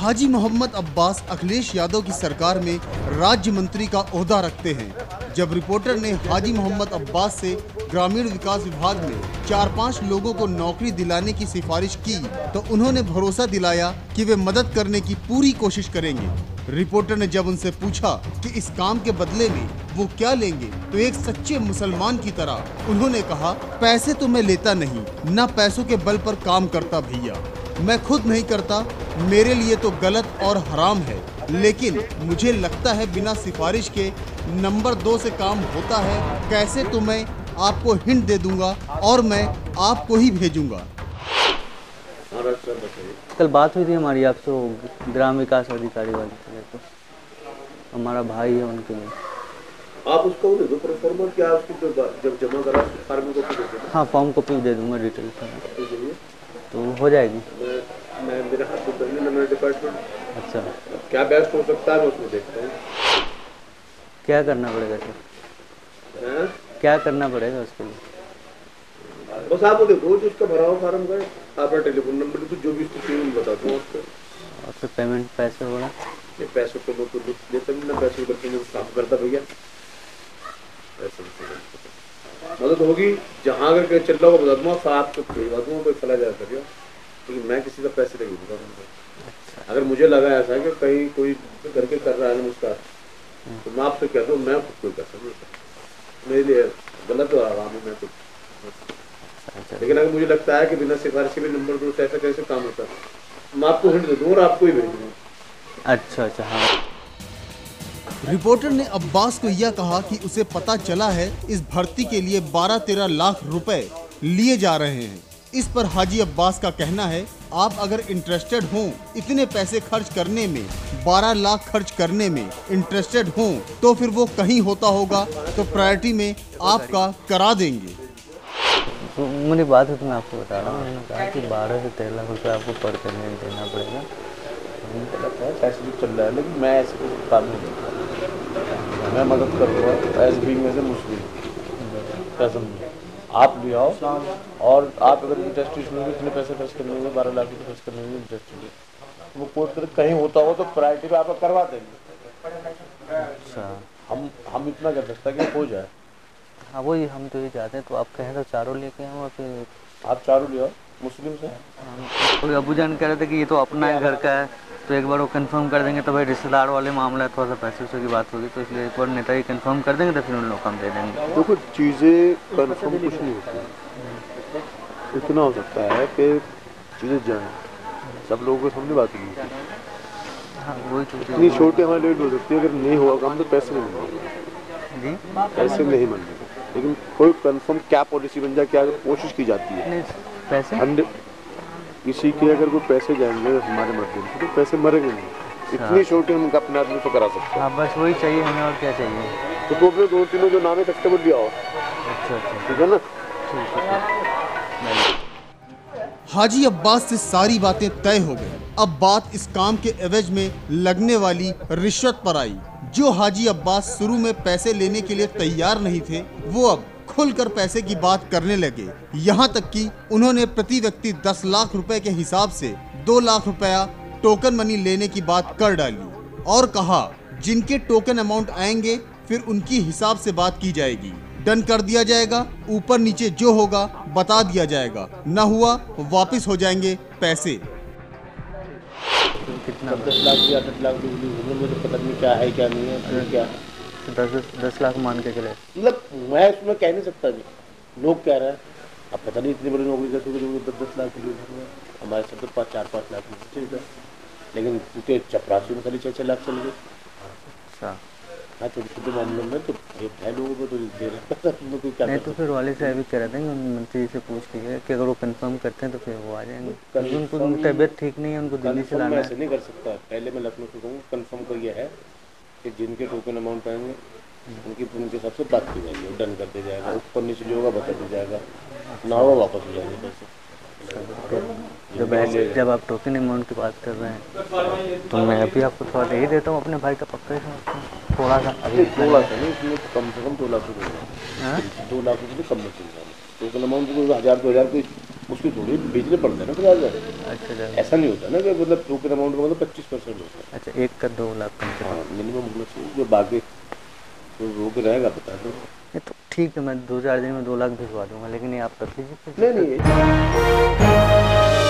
हाजी मोहम्मद अब्बास अखिलेश यादव की सरकार में राज्य मंत्री का ओहदा रखते हैं। जब रिपोर्टर ने हाजी मोहम्मद अब्बास से ग्रामीण विकास विभाग में 4-5 लोगों को नौकरी दिलाने की सिफारिश की तो उन्होंने भरोसा दिलाया कि वे मदद करने की पूरी कोशिश करेंगे। रिपोर्टर ने जब उनसे पूछा कि इस काम के बदले में वो क्या लेंगे तो एक सच्चे मुसलमान की तरह उन्होंने कहा, पैसे तो मैं लेता नहीं, ना पैसों के बल पर काम करता भैया, मैं खुद नहीं करता, मेरे लिए तो गलत और हराम है, लेकिन मुझे लगता है बिना सिफारिश के नंबर 2 से काम होता है। कैसे तो मैं आपको हिंट दे दूंगा और मैं आपको ही भेजूंगा। कल बात हुई थी हमारी आपसे ग्राम विकास अधिकारी वाले से, तो हमारा भाई है उनके लिए। आप उसको दे दो प्रोफार्मा, क्या उसकी जब जमा करा फॉर्म कॉपी दे दो। हाँ, फॉर्म कॉपी दे दूंगा डिटेल तो हो जाएगी। मैं मेरे हाथ में पहले ना मेरा डिपार्टमेंट। अच्छा, क्या बेस्ट हो सकता है मैं उसमें देखता हूँ। क्या करना पड़ेगा सर? क्या करना पड़ेगा उसके लिए? बस आप वो देखो जो उसका भरा हुआ फॉर्म का आपका टेलीफोन नंबर तो जो भी उसकी बताता हूँ उसको। और फिर पेमेंट पैसे होगा? ये पैसे को तो देता नहीं ना, पैसे करके काम करता भैया। मदद होगी जहाँ अगर चल रहा होगा बता दूंगा, साथ तो भिजवा दूंगा, कोई फला जाया करिए, लेकिन मैं किसी का पैसे नहीं दूंगा। अगर मुझे लगा ऐसा है कि कहीं कोई करके कर रहा है मुझका तो मैं आपसे कहता हूँ मैं खुद कोई कर सकता, मेरे लिए गलत हो रहा है मैं कुछ। लेकिन अगर मुझे लगता है कि बिना सिफारिश के भी नंबर 2 से ऐसा कैसे काम होता है, मैं आपको हिंट दे दूंगा और आपको ही भेज दूंगा। अच्छा हाँ। रिपोर्टर ने अब्बास को यह कहा कि उसे पता चला है इस भर्ती के लिए 12-13 लाख रुपए लिए जा रहे हैं। इस पर हाजी अब्बास का कहना है, आप अगर इंटरेस्टेड हों इतने पैसे खर्च करने में, 12 लाख खर्च करने में इंटरेस्टेड हों तो फिर वो कहीं होता होगा तो प्रायोरिटी में आपका करा देंगे। तो मेरी बात है तो मैं आपको बता रहा हूँ, मैंने कहा कि 12 से 13 लाख रुपये आपको पर करने देना पड़ेगा। ऐसे भी चल रहा है, लेकिन मैं ऐसे कुछ काम नहीं करता, मैं मदद करूँगा as being as a Muslim. क्या समझे? आप ले आओ और आप अगर इंटरेस्टेड होंगे इतने पैसे खर्च करने होंगे, 12 लाख रुपये खर्च करने होंगे इंटरेस्टेड, वो कोर्ट कर कहीं होता हो तो प्रायोरिटी पे आप करवा देंगे। अच्छा, हम इतना कर सकते हैं कि हो जाए। हाँ वही हम तो ये चाहते हैं, तो आप कहें तो चारों लेके आऊँ और फिर आप चारों ले आओ मुस्लिम से। कोई अबू जान कह रहे थे कि ये तो अपना है घर का है, तो एक बार वो कंफर्म कर देंगे तो भाई रिश्तेदार वाले मामला है, थोड़ा सा पैसे वैसे की बात होगी, तो इसलिए एक बार नेता जी कंफर्म कर देंगे तो फिर उन लोग हम दे देंगे। देखो चीज़ें कंफर्म कुछ नहीं होती, इतना हो सकता है कि चीज़ें जाए, सब लोगों को सामने बात नहीं होती। हाँ वही तो इतनी छोटी हमारी लेट हो सकती है, अगर नहीं हुआ काम तो पैसे नहीं मिलेंगे जी, पैसे नहीं मिलेंगे। लेकिन कोई कंफर्म क्या पॉलिसी बन जाए, क्या कोशिश की जाती है नहीं पैसे किसी के अगर कोई पैसे जाएंगे हमारे माध्यम से तो पैसे मरेंगे नहीं, इतनी छोटी हम अपने आदमी को करा सकते हैं। हाँ बस वही चाहिए हमें, और क्या चाहिए? तो अपने 2-3 जो नाम है कस्टमर भी आओ। अच्छा ठीक है ना? हाजी अब्बास से सारी बातें तय हो गई। अब बात इस काम के एवज में लगने वाली रिश्वत पर आई। जो हाजी अब्बास शुरू में पैसे लेने के लिए तैयार नहीं थे, वो अब खुलकर पैसे की बात करने लगे। यहाँ तक कि उन्होंने प्रति व्यक्ति 10 लाख रुपए के हिसाब से 2 लाख रुपया टोकन मनी लेने की बात कर डाली और कहा जिनके टोकन अमाउंट आएंगे फिर उनकी हिसाब से बात की जाएगी, डन कर दिया जाएगा, ऊपर नीचे जो होगा बता दिया जाएगा, न हुआ वापस हो जाएंगे पैसे। कितना 10 लाख या 8 लाख मुझे पता नहीं क्या है क्या नहीं है क्या। 10 लाख मान के चले, मतलब मैं उसमें कह नहीं सकता जी, लोग कह रहे हैं अब पता नहीं इतनी बड़ी नौकरी कैसे करेंगे 10 लाख के लिए, हमारे सब तो 4-5 लाख ठीक है, लेकिन उनके चपरासी में खाली 6-6 लाख चल गए। अच्छा हाँ छोटे छोटे मामलों में तो है लोगों को तो दे रहे नहीं, तो फिर वाले साहब भी कह रहे थे मंत्री से पूछ लीजिए कि अगर वो कंफर्म करते हैं तो फिर वो आ जाएंगे, क्योंकि उनको तबीयत ठीक नहीं है, उनको दिल्ली से लाना है। ऐसे नहीं कर सकता, पहले मैं लखनऊ से कहूँगा कंफर्म कर यह है कि जिनके टोकन अमाउंट आएंगे उनके सबसे बात की जाएगी, डन कर दिया जाएगा, ऊपर नीचे जो होगा बता दिया जाएगा, ना होगा वापस हो जाएंगे पैसे। जब आप टोकन अमाउंट की बात कर रहे हैं तो मैं अभी आपको थोड़ा दे ही देता हूँ, अपने भाई का पक्का ही थोड़ा सा, अभी 2 लाख है नहीं, इसमें कम से कम 2 लाख रुपये 2 लाख रुपये कम नहीं चल रहा है। टोकन अमाउंट को 1000-2000 कोई उसको थोड़ी भेजने पड़ते हैं ना 50,000। अच्छा अच्छा ऐसा नहीं होता ना कि मतलब टोकन अमाउंट का मतलब 25% होता है। अच्छा, एक का 2 लाख कम से कम। हाँ मिनिमम होना चाहिए, जो बाकी तो वो के रहेगा बता दो। ये तो ठीक है, मैं 2-4 दिन में 2 लाख भिजवा दूंगा, लेकिन ये आप कर लीजिए। नहीं नहीं